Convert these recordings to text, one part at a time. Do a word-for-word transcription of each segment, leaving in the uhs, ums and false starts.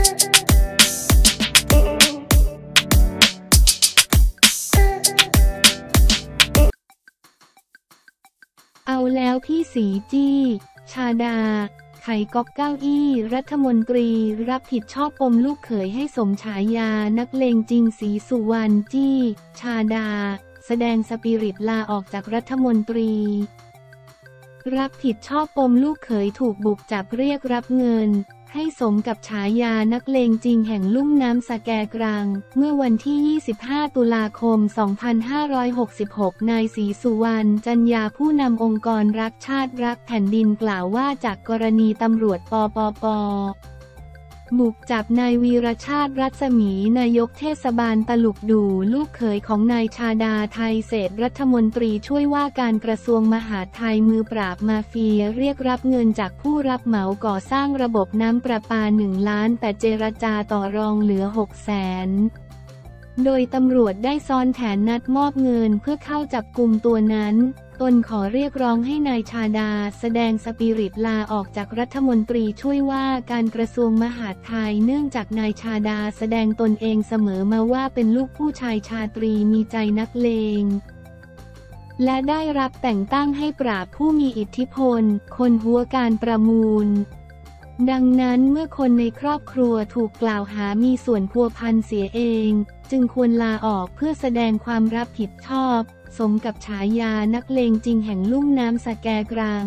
เอาแล้วพี่สีจี้ชาดาไขก๊อกเก้าอี้รัฐมนตรีรับผิดชอบปมลูกเขยให้สมฉายานักเลงจริงศรีสุวรรณจี้ชาดาแสดงสปิริตลาออกจากรัฐมนตรีรับผิดชอบปมลูกเขยถูกบุกจับเรียกรับเงินให้สมกับฉายานักเลงจริงแห่งลุ่มน้ำสแกกรังเมื่อวันที่ยี่สิบห้าตุลาคมสองพันห้าร้อยหกสิบหกนายศรีสุวรรณจันยาผู้นำองค์กรรักชาติรักแผ่นดินกล่าวว่าจากกรณีตำรวจปปป.บุกจับนายวีรชาติรัศมีนายกเทศบาลตลุกดูลูกเขยของนายชาดาไทยเศรษฐรัฐมนตรีช่วยว่าการกระทรวงมหาดไทยมือปราบมาเฟียเรียกรับเงินจากผู้รับเหมาก่อสร้างระบบน้ำประปาหนึ่งล้านแต่เจรจาต่อรองเหลือหกแสนโดยตำรวจได้ซ้อนแผนนัดมอบเงินเพื่อเข้าจับกุมตัวนั้นตนขอเรียกร้องให้นายชาดาแสดงสปิริตลาออกจากรัฐมนตรีช่วยว่าการกระทรวงมหาดไทยเนื่องจากนายชาดาแสดงตนเองเสมอมาว่าเป็นลูกผู้ชายชาตรีมีใจนักเลงและได้รับแต่งตั้งให้ปราบผู้มีอิทธิพลคนหัวการประมูลดังนั้นเมื่อคนในครอบครัวถูกกล่าวหามีส่วนพัวพันเสียเองจึงควรลาออกเพื่อแสดงความรับผิดชอบสมกับฉายานักเลงจริงแห่งลุ่มน้ำสแกกรัง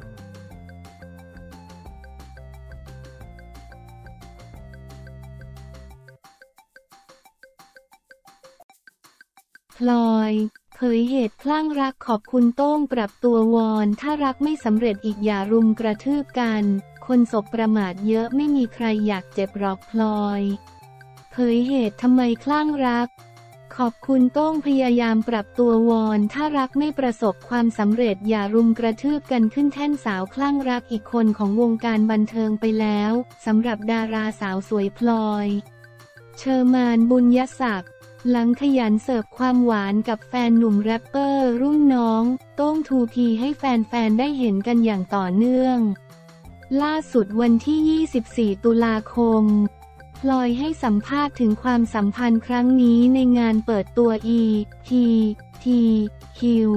พลอยเผยเหตุคลั่งรักขอบคุณโต้งปรับตัววอนถ้ารักไม่สำเร็จอีกอย่ารุมกระทืบกันคนสบประมาทเยอะไม่มีใครอยากเจ็บหรอกพลอยเผยเหตุทำไมคลั่งรักขอบคุณโต้งพยายามปรับตัววอนถ้ารักไม่ประสบความสำเร็จอย่ารุมกระทืบกันขึ้นแท่นสาวคลั่งรักอีกคนของวงการบันเทิงไปแล้วสำหรับดาราสาวสวยพลอยเชอร์มานบุญยศักดิ์หลังขยันเสิร์ฟความหวานกับแฟนหนุ่มแรปเปอร์รุ่นน้องโต้งทูพีให้แฟนๆได้เห็นกันอย่างต่อเนื่องล่าสุดวันที่ยี่สิบสี่ตุลาคมพลอยให้สัมภาษณ์ถึงความสัมพันธ์ครั้งนี้ในงานเปิดตัว อี ที ที คิว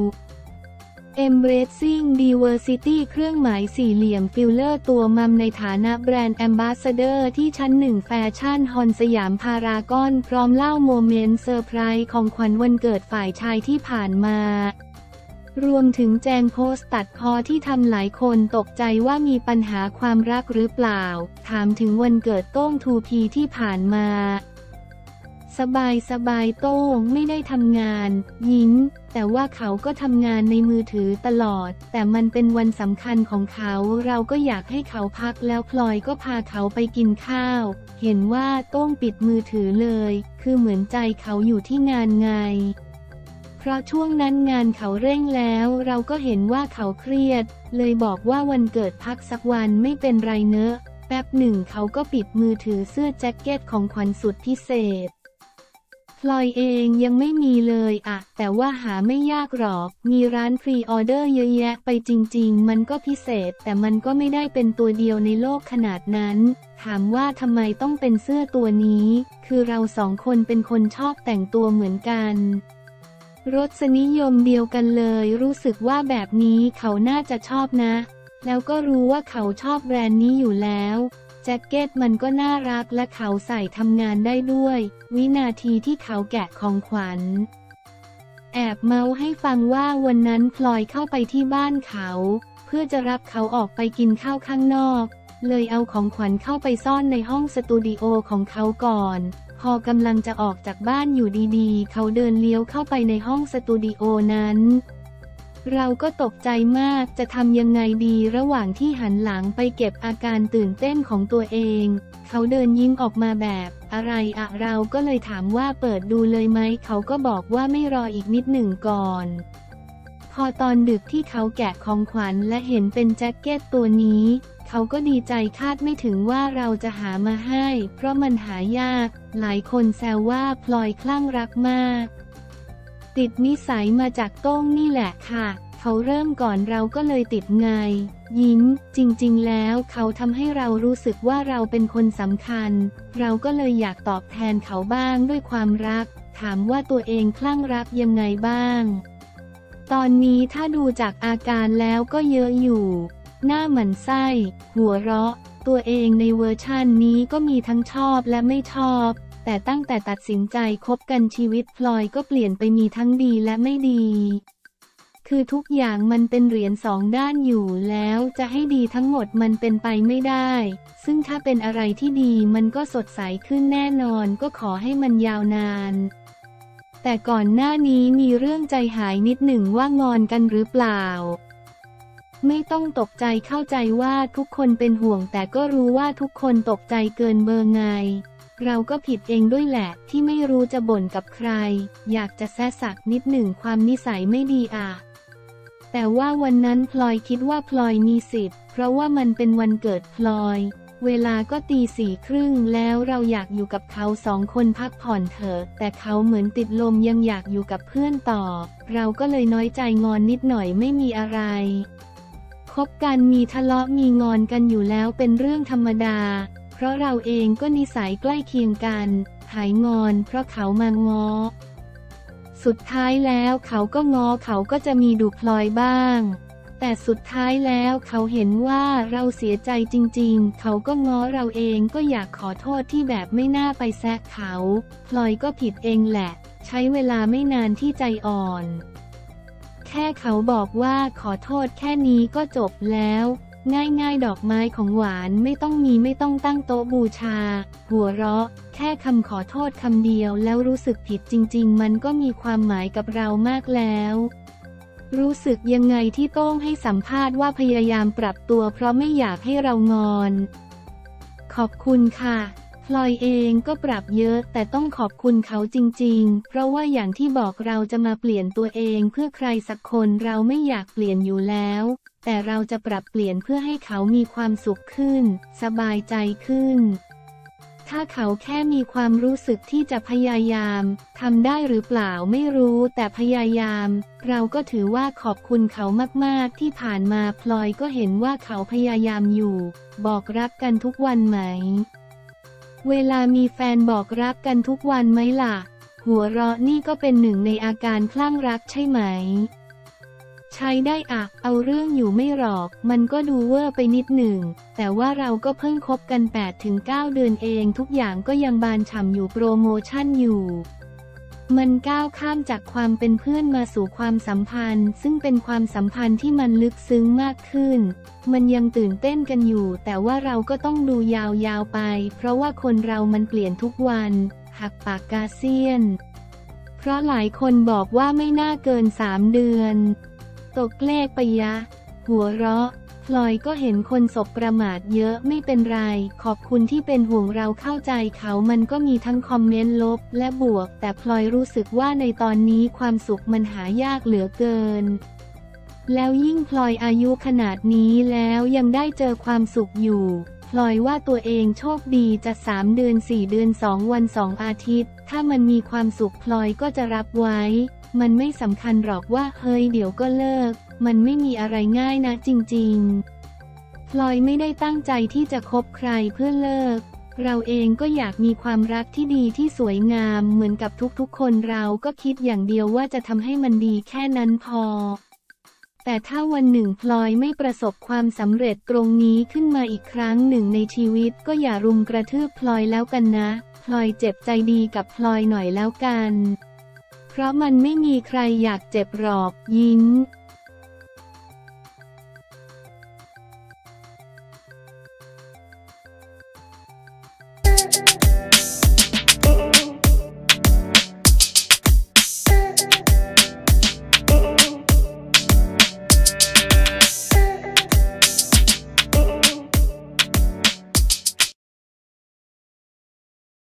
Embracing Diversity เครื่องหมายสี่เหลี่ยมฟิลเลอร์ตัวมัมในฐานะแบรนด์แอมบาสเดอร์ที่ชั้นหนึ่งแฟชั่นฮอลสยามพารากอนพร้อมเล่าโมเมนต์เซอร์ไพรส์ของขวัญวันเกิดฝ่ายชายที่ผ่านมารวมถึงแจงโพสต์ตัดพ้อที่ทำหลายคนตกใจว่ามีปัญหาความรักหรือเปล่าถามถึงวันเกิดโต้งทูพีที่ผ่านมาสบายสบายโต้งไม่ได้ทำงานยิ้มแต่ว่าเขาก็ทำงานในมือถือตลอดแต่มันเป็นวันสำคัญของเขาเราก็อยากให้เขาพักแล้วพลอยก็พาเขาไปกินข้าวเห็นว่าโต้งปิดมือถือเลยคือเหมือนใจเขาอยู่ที่งานไงเพราะช่วงนั้นงานเขาเร่งแล้วเราก็เห็นว่าเขาเครียดเลยบอกว่าวันเกิดพักสักวันไม่เป็นไรเนอะแป๊บหนึ่งเขาก็ปิดมือถือเสื้อแจ็คเก็ตของขวัญสุดพิเศษพลอยเองยังไม่มีเลยอะแต่ว่าหาไม่ยากหรอกมีร้านพรีออเดอร์เยอะแยะไปจริงๆมันก็พิเศษแต่มันก็ไม่ได้เป็นตัวเดียวในโลกขนาดนั้นถามว่าทำไมต้องเป็นเสื้อตัวนี้คือเราสองคนเป็นคนชอบแต่งตัวเหมือนกันรสนิยมเดียวกันเลยรู้สึกว่าแบบนี้เขาน่าจะชอบนะแล้วก็รู้ว่าเขาชอบแบรนด์นี้อยู่แล้วแจ็คเก็ตมันก็น่ารักและเขาใส่ทำงานได้ด้วยวินาทีที่เขาแกะของขวัญแอบเมาให้ฟังว่าวันนั้นพลอยเข้าไปที่บ้านเขาเพื่อจะรับเขาออกไปกินข้าวข้างนอกเลยเอาของขวัญเข้าไปซ่อนในห้องสตูดิโอของเขาก่อนพอกำลังจะออกจากบ้านอยู่ดีๆเขาเดินเลี้ยวเข้าไปในห้องสตูดิโอนั้นเราก็ตกใจมากจะทำยังไงดีระหว่างที่หันหลังไปเก็บอาการตื่นเต้นของตัวเองเขาเดินยิ้มออกมาแบบอะไรอะเราก็เลยถามว่าเปิดดูเลยไหมเขาก็บอกว่าไม่รออีกนิดหนึ่งก่อนพอตอนดึกที่เขาแกะของขวัญและเห็นเป็นแจ็คเก็ตตัวนี้เขาก็ดีใจคาดไม่ถึงว่าเราจะหามาให้เพราะมันหายากหลายคนแซวว่าพลอยคลั่งรักมากติดนิสัยมาจากโต้งนี่แหละค่ะเขาเริ่มก่อนเราก็เลยติดไงยิ้มจริงๆแล้วเขาทำให้เรารู้สึกว่าเราเป็นคนสำคัญเราก็เลยอยากตอบแทนเขาบ้างด้วยความรักถามว่าตัวเองคลั่งรักยังไงบ้างตอนนี้ถ้าดูจากอาการแล้วก็เยอะอยู่หน้าหมันไส้หัวเราะตัวเองในเวอร์ชันนี้ก็มีทั้งชอบและไม่ชอบแต่ตั้งแต่ตัดสินใจคบกันชีวิตพลอยก็เปลี่ยนไปมีทั้งดีและไม่ดีคือทุกอย่างมันเป็นเหรียญสองด้านอยู่แล้วจะให้ดีทั้งหมดมันเป็นไปไม่ได้ซึ่งถ้าเป็นอะไรที่ดีมันก็สดใสขึ้นแน่นอนก็ขอให้มันยาวนานแต่ก่อนหน้านี้มีเรื่องใจหายนิดหนึ่งว่างอนกันหรือเปล่าไม่ต้องตกใจเข้าใจว่าทุกคนเป็นห่วงแต่ก็รู้ว่าทุกคนตกใจเกินเบอร์ไงเราก็ผิดเองด้วยแหละที่ไม่รู้จะบ่นกับใครอยากจะแซะสักนิดหนึ่งความนิสัยไม่ดีอ่ะแต่ว่าวันนั้นพลอยคิดว่าพลอยมีสิทธิ์เพราะว่ามันเป็นวันเกิดพลอยเวลาก็ตีสี่ครึ่งแล้วเราอยากอยู่กับเขาสองคนพักผ่อนเถอะแต่เขาเหมือนติดลมยังอยากอยู่กับเพื่อนต่อเราก็เลยน้อยใจงอนนิดหน่อยไม่มีอะไรคบกันมีทะเลาะมีงอนกันอยู่แล้วเป็นเรื่องธรรมดาเพราะเราเองก็นิสัยใกล้เคียงกันหายงอนเพราะเขามาง้อสุดท้ายแล้วเขาก็ง้อเขาก็จะมีดุพลอยบ้างแต่สุดท้ายแล้วเขาเห็นว่าเราเสียใจจริงๆเขาก็ง้อเราเองก็อยากขอโทษที่แบบไม่น่าไปแซะเขาพลอยก็ผิดเองแหละใช้เวลาไม่นานที่ใจอ่อนแค่เขาบอกว่าขอโทษแค่นี้ก็จบแล้วง่ายๆดอกไม้ของหวานไม่ต้องมีไม่ต้องตั้งโต๊ะบูชาหัวเราะแค่คำขอโทษคำเดียวแล้วรู้สึกผิดจริงๆมันก็มีความหมายกับเรามากแล้วรู้สึกยังไงที่โต้งให้สัมภาษณ์ว่าพยายามปรับตัวเพราะไม่อยากให้เรางอนขอบคุณค่ะพลอยเองก็ปรับเยอะแต่ต้องขอบคุณเขาจริงๆเพราะว่าอย่างที่บอกเราจะมาเปลี่ยนตัวเองเพื่อใครสักคนเราไม่อยากเปลี่ยนอยู่แล้วแต่เราจะปรับเปลี่ยนเพื่อให้เขามีความสุขขึ้นสบายใจขึ้นถ้าเขาแค่มีความรู้สึกที่จะพยายามทำได้หรือเปล่าไม่รู้แต่พยายามเราก็ถือว่าขอบคุณเขามากๆที่ผ่านมาพลอยก็เห็นว่าเขาพยายามอยู่บอกรักกันทุกวันไหมเวลามีแฟนบอกรักกันทุกวันไหมล่ะหัวเราะนี่ก็เป็นหนึ่งในอาการคลั่งรักใช่ไหมใช้ได้อะเอาเรื่องอยู่ไม่หรอกมันก็ดูเวอร์ไปนิดหนึ่งแต่ว่าเราก็เพิ่งคบกัน แปดถึงเก้า เดือนเองทุกอย่างก็ยังบานฉ่ำอยู่โปรโมชั่นอยู่มันก้าวข้ามจากความเป็นเพื่อนมาสู่ความสัมพันธ์ซึ่งเป็นความสัมพันธ์ที่มันลึกซึ้งมากขึ้นมันยังตื่นเต้นกันอยู่แต่ว่าเราก็ต้องดูยาวๆไปเพราะว่าคนเรามันเปลี่ยนทุกวันหักปากกาเซียนเพราะหลายคนบอกว่าไม่น่าเกินสามเดือนตกเลขไปยะหัวเราะพลอยก็เห็นคนสบประมาทเยอะไม่เป็นไรขอบคุณที่เป็นห่วงเราเข้าใจเขามันก็มีทั้งคอมเมนต์ลบและบวกแต่พลอยรู้สึกว่าในตอนนี้ความสุขมันหายากเหลือเกินแล้วยิ่งพลอยอายุขนาดนี้แล้วยังได้เจอความสุขอยู่พลอยว่าตัวเองโชคดีจะสามเดือนสี่เดือนสองวันสองอาทิตย์ถ้ามันมีความสุขพลอยก็จะรับไว้มันไม่สำคัญหรอกว่าเฮ้ยเดี๋ยวก็เลิกมันไม่มีอะไรง่ายนะจริงๆพลอยไม่ได้ตั้งใจที่จะคบใครเพื่อเลิกเราเองก็อยากมีความรักที่ดีที่สวยงามเหมือนกับทุกๆคนเราก็คิดอย่างเดียวว่าจะทำให้มันดีแค่นั้นพอแต่ถ้าวันหนึ่งพลอยไม่ประสบความสำเร็จตรงนี้ขึ้นมาอีกครั้งหนึ่งในชีวิตก็อย่ารุมกระทืบพลอยแล้วกันนะพลอยเจ็บใจดีกับพลอยหน่อยแล้วกันเพราะมันไม่มีใครอยากเจ็บหรอกยิ้ม